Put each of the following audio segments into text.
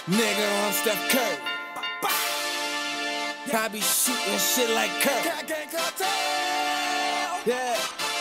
Nigga, I'm Steph Curry. I be shooting shit like Curry. Yeah.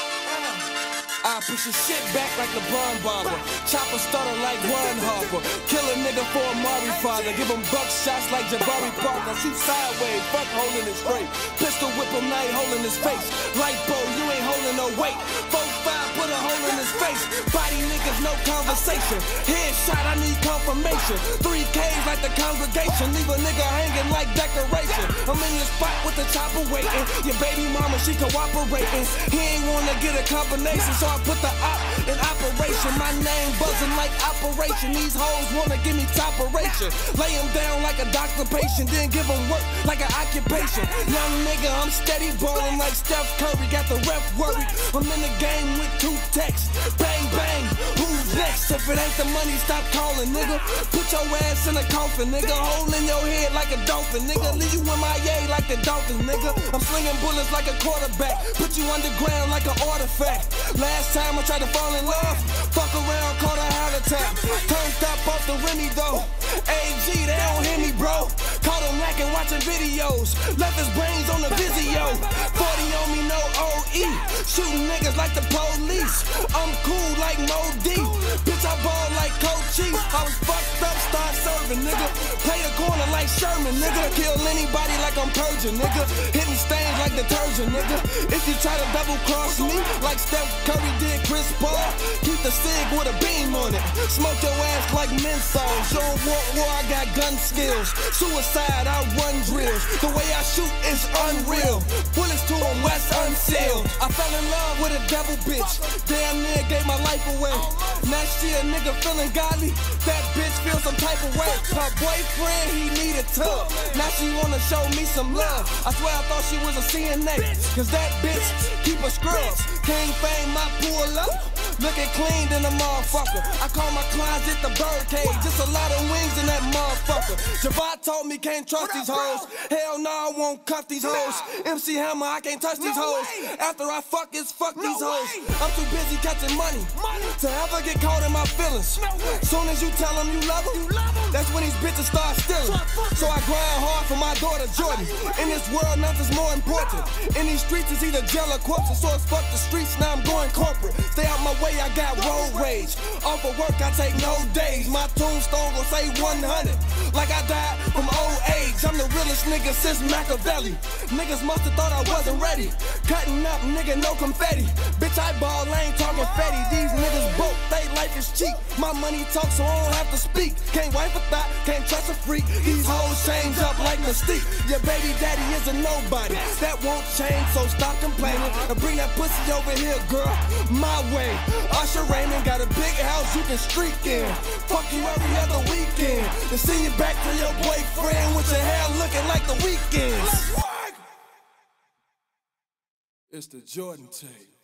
I push your shit back like LeBron Barber. Chopper starter like Ron Harper. Kill a nigga for a Mari father. Give him buck shots like Jabari Parker. Shoot sideways, fuck holding it straight. Pistol whip him, now he holding his face. Lipo, you ain't holding no weight. 4-5, put a hole in his face. Body niggas, no conversation. Headshot, I need confirmation. 3 Ks like the congregation. Leave a nigga hanging like decoration. I'm in your spot with the chopper waiting. Your baby mama, she cooperating. He ain't wanna get a combination, so I put the op in operation. My name buzzing like operation. These hoes wanna give me toperation. Lay him down like a doctor patient, then give him work like an occupation. Young nigga, I'm steady ballin' like Steph Curry. Got the ref worried. I'm in the game with 2 texts. Bang, bang, who's next? If it ain't the money, stop calling, nigga. Put your ass in a coffin, nigga. Hole in your head like a dolphin, nigga. Leave you in my yay like the Dolphins, nigga. I'm slinging bullets like a quarterback. Put you underground like an artifact. Last time I tried to fall in love, fuck around, caught a heart attack. Turned up off the Remy though. AG, they don't hear me, bro. Caught him lacking, watching videos. Left his brains on the Vizio. 40 on me, no OE. Shooting niggas like the police. I'm cool like Mo D. Bitch, I ball like Coach Chief. I was fucked up, start serving, nigga. Play the corner like Sherman, nigga. Kill anybody like I'm purging, nigga. Hitting stains like detergent, nigga. If you try to double cross me like Steph Curry did Chris Paul, keep the cig with a beam on it. Smoke your ass like menthol. Show war, I got gun skills. Suicide, I run drills. The way I shoot is unreal. Bullets to him, West unsealed. I fell in love with a devil bitch. Damn near gave my life away. Next year, nigga feeling godly. That bitch feel some type of way. Her boyfriend, he need a tub. Now she wanna show me some love. I swear I thought she was a CNA. Cause that bitch keep her scrubs. King Fame, I pull up. Looking clean than a motherfucker. I call my closet the birdcage. Just a lot of wings in that motherfucker. Javad told me can't trust these hoes. Hell no, I won't cuff these hoes. MC Hammer, I can't touch these hoes. After I fuck these hoes. I'm too busy catching money to ever get caught in my feelings. Soon as you tell them you love them, that's when these bitches start stealing. So I grind hard for my daughter Jordan. In this world, nothing's more important. In these streets, it's either jail or corpses. So it's fuck the streets, now I'm going corporate. Stay out my way, I got road rage. Off of work, I take no days. My tombstone gon' say 100. Like I died from old age. I'm the realest nigga since Machiavelli. Niggas must've thought I wasn't ready. Cutting up, nigga, no confetti. Bitch, I ball, I ain't talking fatty. These niggas broke, they life is cheap. My money talks, so I don't have to speak. Can't wipe a thought, can't trust a freak. These hoes change up like Mystique. Your baby daddy is a nobody. That won't change, so stop complaining. And bring that pussy over here, girl, my way. Usher Raymond got a big house you can streak in. Fuck you every other weekend. And send you back to your boyfriend with your hair looking like the Weekends. It's the Jordan tape.